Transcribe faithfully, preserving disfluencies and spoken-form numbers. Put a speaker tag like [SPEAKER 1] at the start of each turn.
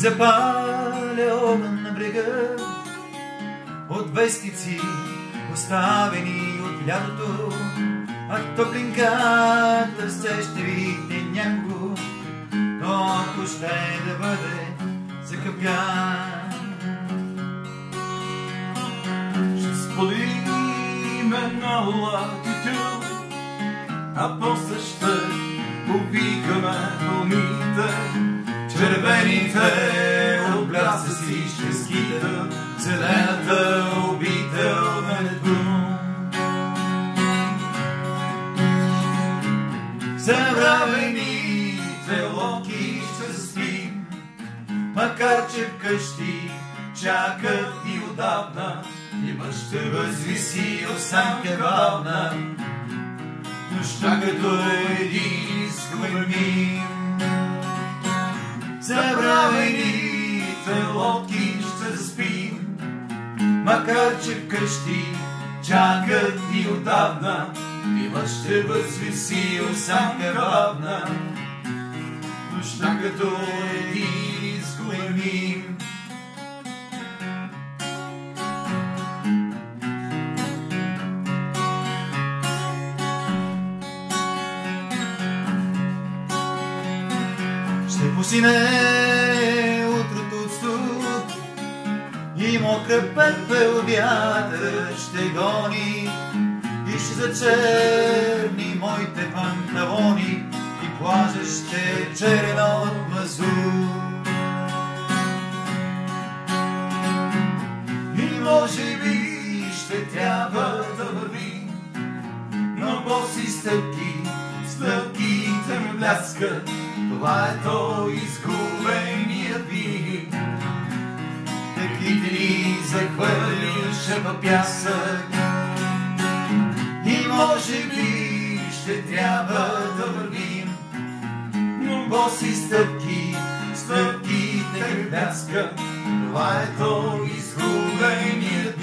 [SPEAKER 1] запаля огън на брега от вестици, оставени от лятото, а топлинката все ще видне някого, но ако ще да бъде за капкан.
[SPEAKER 2] Ще спалим една латитюд, а после ще повикаме вълните. Червените от бляса си ще скитат зелената обител на Недбун. Забравените лодки ще заспим, макар че вкъщи чакат и отдавна, и мъж ще възвиси осанка бавна, нощта като един изгубен миг. Забравените лодки ще заспим, макар че вкъщи чакат и отдавна, и мъж ще възвиси осанка бавна, нощта като един изгубен миг.
[SPEAKER 1] Ще посине утрото от студ и мокра пепел вятър ще гони и ще зачерни моите панталони и плажът ще е черен от мазут.
[SPEAKER 2] И може би ще трябва да вървим, но боси стъпки, стъпките ме бляскат. Това е то изгубения вик. Тъките ни захвърли шепа пясък. И може би ще трябва да вървим, но боси стъпки, стъпките ме бляскат. Това е то изгубения